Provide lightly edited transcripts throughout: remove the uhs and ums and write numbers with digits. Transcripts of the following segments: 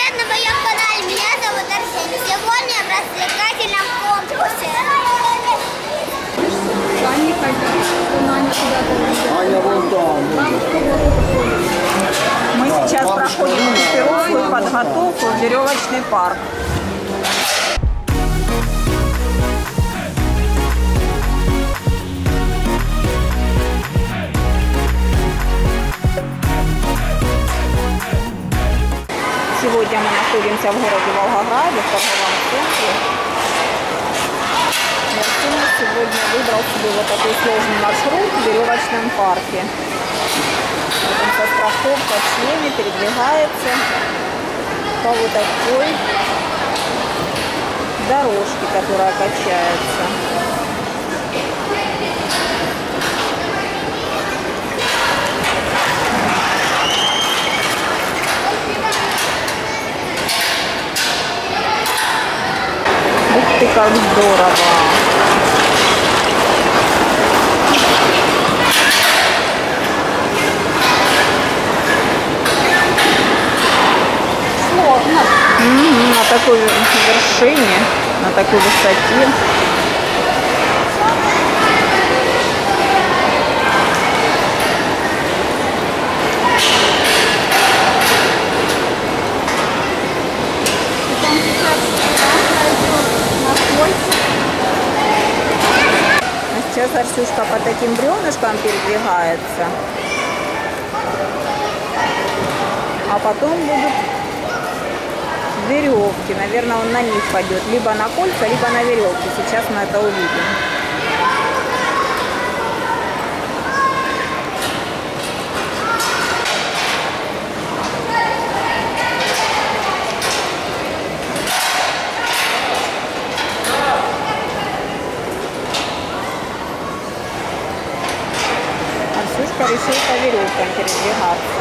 привет на моем канале. Меня зовут Арсений. Сегодня в развлекательном комплексе. Аня куда-то. Аня вон там. Мы сейчас проходим экипировку и подготовку в веревочный парк. Сегодня мы находимся в городе Волгограде, в торговом центре. Арсений сегодня выбрал себе вот такой сложный маршрут в веревочном парке. Вот он со страховкой в шлеме передвигается по вот такой дорожке, которая качается. Ух ты, как здорово! Сложно. На такой вершине, на такой высоте. Сейчас Арсюшка по таким бревнышкам передвигается, а потом будут веревки. Наверное, он на них пойдет, либо на кольца, либо на веревки. Сейчас мы это увидим. Арсюшка решил по веревкам передвигаться.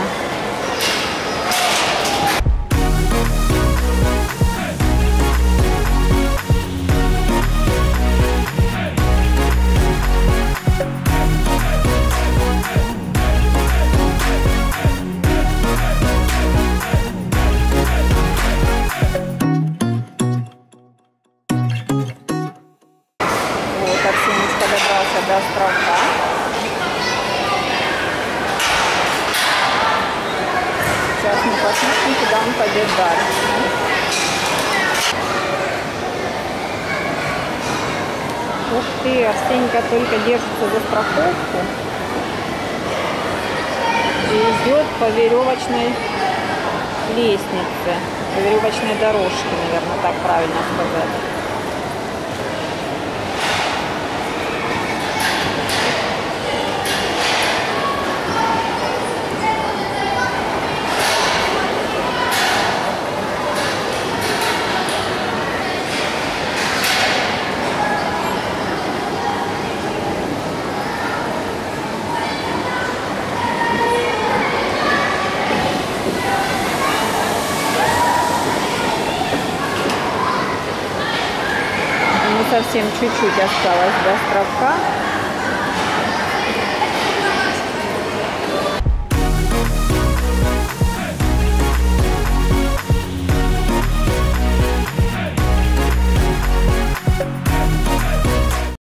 Вот Арсенечка добрался до островка. Сейчас мы посмотрим, куда он пойдет дальше. Ух ты, Арсенька только держится за страховку и идет по веревочной лестнице, по веревочной дорожке, наверное, так правильно сказать. Совсем чуть-чуть осталось до островка.